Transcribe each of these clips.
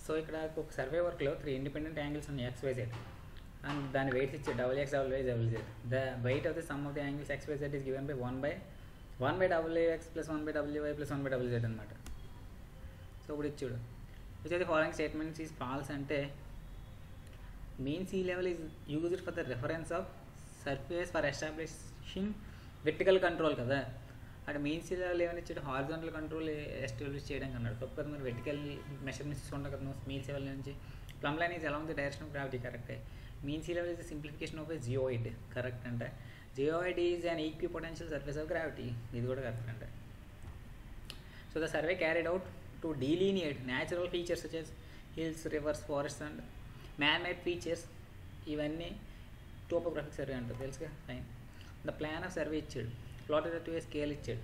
So ఇక్కడ ఒక survey వర్క్లో 3 ఇండిపెండెంట్ యాంగిల్స్ ఉన్నాయి XYZ, అండ్ దాని వెయిట్స్ ఇచ్చే WX WY WZ. The weight of the sum of the angles XYZ is given by 1/WX plus 1/WY plus 1/WZ అనమాట. So ఇప్పుడు ఇచ్చాడు which of the following statements is false అంటే mean sea level is used for the reference of surface for establishing vertical control కదా. అక్కడ mean sea level ఏమైనా ఇచ్చాడు horizontal control establish చేయడానికి అన్నాడు. తప్పు కదా మరి, వెర్టికల్ మెషర్మెంట్స్ తీసుకుంటాం కదా మీన్ సీ లెవెల్ నుంచి. Plumb line is along the direction of gravity కరెక్టే. Mean sea level is the simplification of a geoid correct అంటే. Geoid is an equipotential surface of gravity, ఇది కూడా correct అంటే. So the survey carried out to delineate natural features such as hills, rivers, forest and man made features, ఇవన్నీ topographic survey అంటారు తెలుసుగా. Fine. The plan of survey ఇచ్చాడు, plotted to a scale ఇచ్చాడు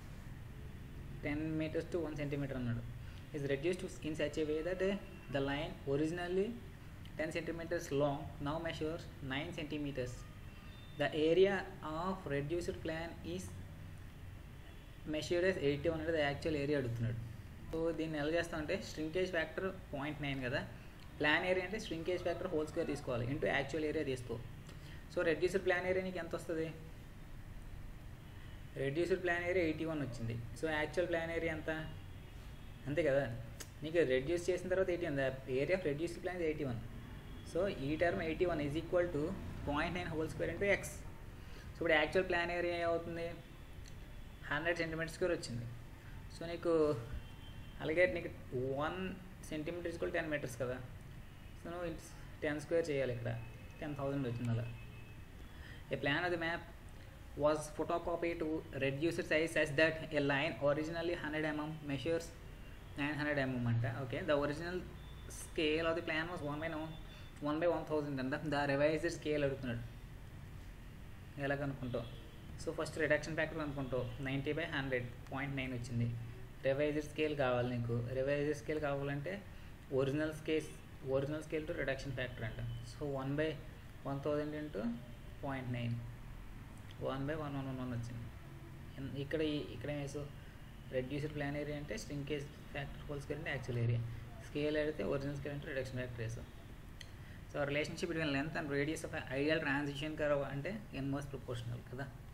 10 meters to 1 centimeter అన్నాడు. Is reduced in such a way that the line originally 10 centimeters long now measures 9 centimeters. The area of reduced plan is measured as 81 అంటే the actual area అడుగుతున్నాడు. So దీన్ని ఎలా చేస్తామంటే shrinkage factor 0.9 కదా, plan area అంటే shrinkage factor whole square తీసుకోవాలి into actual area తీసుకో. So reduced plan area నీకు ఎంత వస్తుంది? రెడ్యూస్డ్ ప్లాన్ ఏరియా 81 వచ్చింది. సో యాక్చువల్ ప్లాన్ ఏరియా ఎంత? అంతే కదా, నీకు రెడ్యూస్ చేసిన తర్వాత 81, area of reduced plan 81. So ఈ term 81 is equal to 0.9 whole square into x. So ఇప్పుడు యాక్చువల్ ప్లాన్ ఏరియా అవుతుంది 100 centimeters వచ్చింది. సో నీకు అలాగే నీకు 1 centimeter ఈక్వల్ 10 meters కదా. సో నువ్వు 10 square చేయాలి, ఇక్కడ 10,000 వచ్చింది అలా. A plan of the map was photocopied to reduce its size such that a line originally 100 mm measures 900 mm anta. Okay, the original scale of the plan was 1/1000 and the revised scale అడుగుతున్నాడు. ఎలా కనుక్కుంటావు? So first reduction factor కనుక్కుంటావు, 90/100 0.9 వచ్చింది. Revised scale కావాలి నీకు. Revised scale కావాలంటే original scale to reduction factor అంట. So 1/1000 into 0.9 1/1111 వచ్చింది. ఇక్కడ వేసు రెడ్యూస్డ్ ప్లాన్ ఏరియా అంటే స్ట్రింకేజ్ ఫ్యాక్టర్ హోల్ స్క్వేర్ అంటే యాక్చువల్ ఏరియా, స్కేల్ అయితే ఒరిజినల్ స్కేల్ అంటే రిడక్షన్ ఫ్యాక్టర్ వేసు. So relationship between length and radius of ideal transition curve అంటే ఇన్వర్స్ ప్రపోర్షనల్ కదా.